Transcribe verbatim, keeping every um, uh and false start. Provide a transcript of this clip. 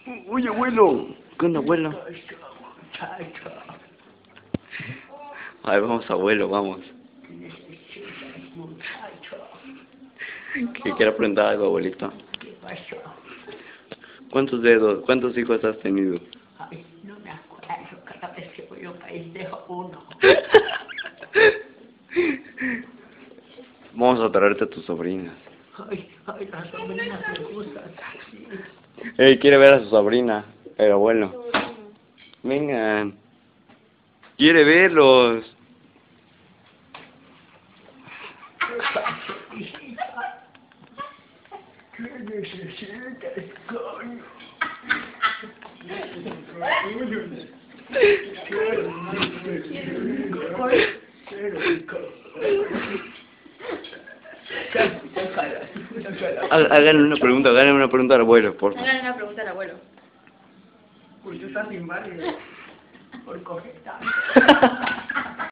Oye, abuelo. ¿Qué onda, abuelo? A ver, vamos, abuelo, vamos. ¿Qué quiere preguntar algo, abuelito? ¿Qué pasó? ¿Cuántos dedos, cuántos hijos has tenido? Ay, no me acuerdo, cada vez que voy a un país dejo uno. Vamos a traerte a tus sobrinas. Ay, ay, las sobrinas me gustan así. Ey, quiere ver a su sobrina, el abuelo. Vengan. Quiere verlos. ¿Qué pasó, hijita? ¿Qué necesitas, coño? Háganle una pregunta, háganle una pregunta al abuelo, por favor. Háganle una pregunta al abuelo. Pues tú estás inválido por coger tanto.